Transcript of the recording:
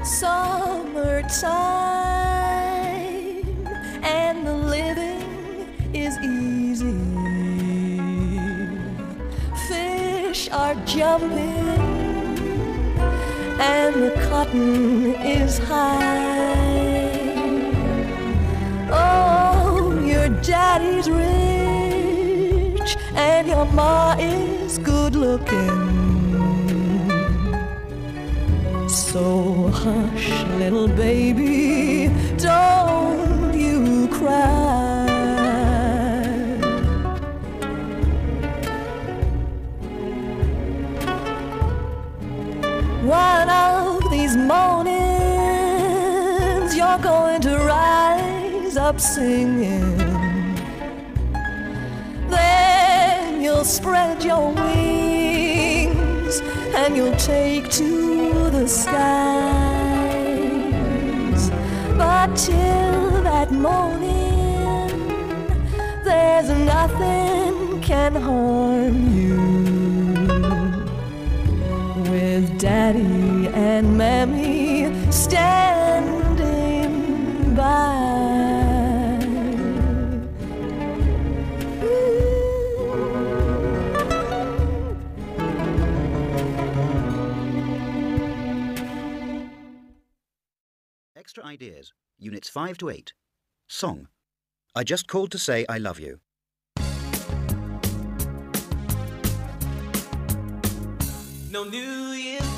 Summertime, and the living is easy. Fish are jumping, and the cotton is high. Oh, your daddy's rich, and your ma is good looking. So hush, little baby, don't you cry. One of these mornings you're going to rise up singing. Then you'll spread your wings and you'll take to the skies. But till that morning, there's nothing can harm you. With Daddy and Mammy standing by. Extra Ideas, Units 5 to 8. Song. I just called to say I love you. No New Year's